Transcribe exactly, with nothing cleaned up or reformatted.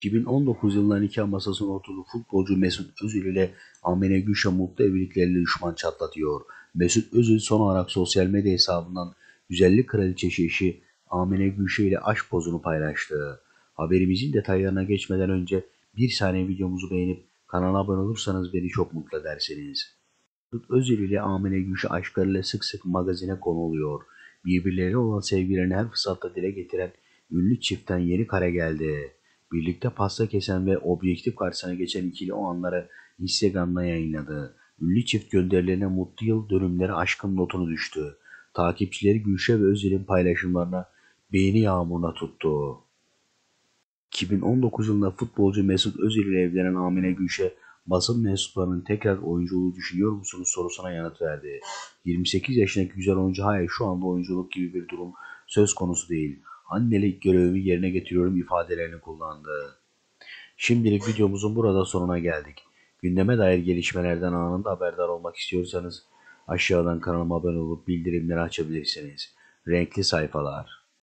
iki bin on dokuz yılında nikah masasına oturdu. Futbolcu Mesut Özil ile Amine Gülşah mutlu evlilikleriyle düşman çatlatıyor. Mesut Özil son olarak sosyal medya hesabından güzellik kraliçesi eşi Amine Gülşah ile aşk pozunu paylaştı. Haberimizin detaylarına geçmeden önce bir saniye videomuzu beğenip kanala abone olursanız beni çok mutlu edersiniz. Mesut Özil ile Amine Gülşah aşklarıyla sık sık magazine konu oluyor. Birbirlerine olan sevgilerini her fırsatta dile getiren ünlü çiftten yeni kare geldi. Birlikte pasta kesen ve objektif karşısına geçen ikili o anları Instagram'da yayınladı. Ünlü çift gönderilerine mutlu yıl dönümleri aşkın notunu düştü. Takipçileri Gülşah ve Özil'in paylaşımlarına beğeni yağmuruna tuttu. iki bin on dokuz yılında futbolcu Mesut Özil ile evlenen Amine Gülşah, basın mensuplarının tekrar oyunculuğu düşünüyor musunuz sorusuna yanıt verdi. yirmi sekiz yaşındaki güzel oyuncu hayır şu anda oyunculuk gibi bir durum söz konusu değil. Annelik görevimi yerine getiriyorum ifadelerini kullandı. Şimdilik videomuzun burada sonuna geldik. Gündeme dair gelişmelerden anında haberdar olmak istiyorsanız aşağıdan kanalıma abone olup bildirimleri açabilirsiniz. Renkli sayfalar.